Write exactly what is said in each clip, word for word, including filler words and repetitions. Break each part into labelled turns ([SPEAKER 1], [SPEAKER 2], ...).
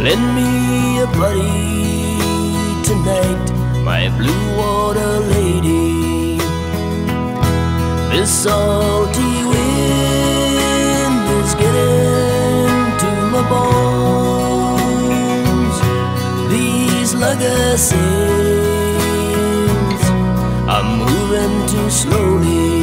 [SPEAKER 1] Lend me a buddy tonight, my blue water lady. This salty wind is getting to my bones. These lugger sails are moving too slowly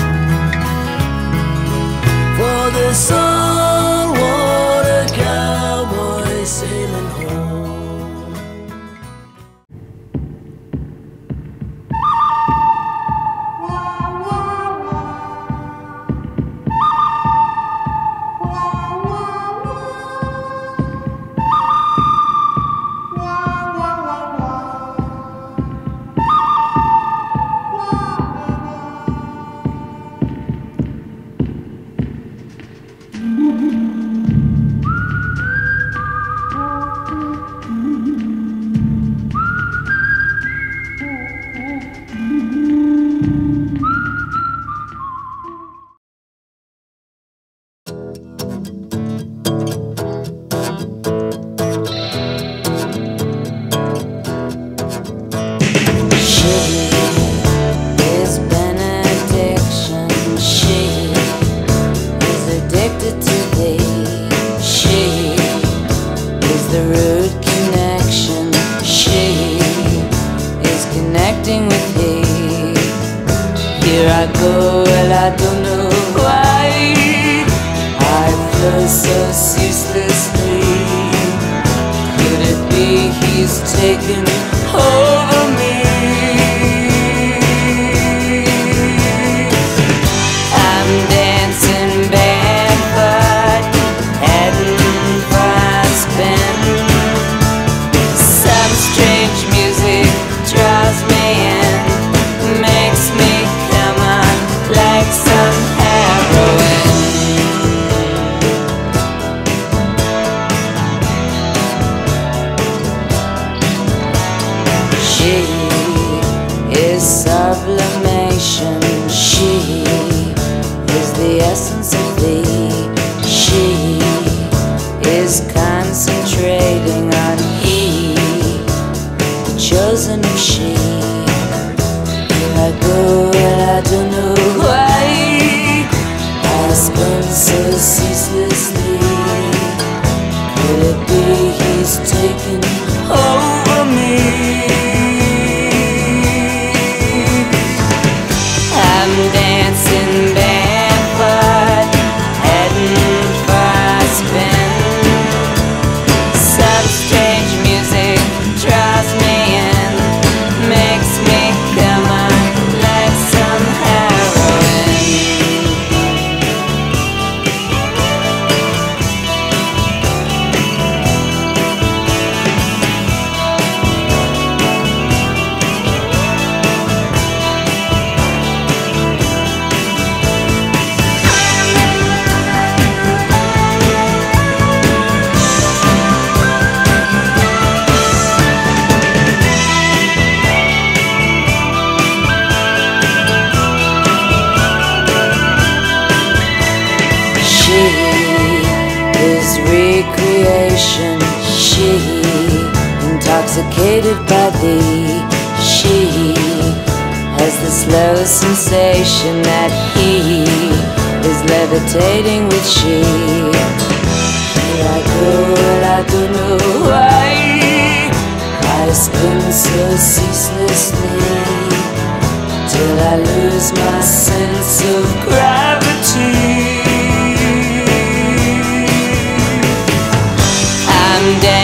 [SPEAKER 1] for the saltwater cowboy sailing home.
[SPEAKER 2] Here I go, well I don't know why I flow so ceaselessly. Could it be he's taken over me? I'm dancing barefoot, heading for a spin. Some strange music draws me in, makes me come on like some heroin. She is sublimation. She is the essence of thee. She is concentrating on he, the chosen of she. I go and I don't know why I spin so ceaselessly. Could it be he's taken over me? I'm dancing barefoot, heading for a spin. Some strange music draws me in, makes me come on like some heroin. She is recreation. She intoxicated by thee. She has the slow sensation that he is levitating with she. Here I go and I don't know why I spin so ceaselessly till I lose my sense of gravity. I'm dead.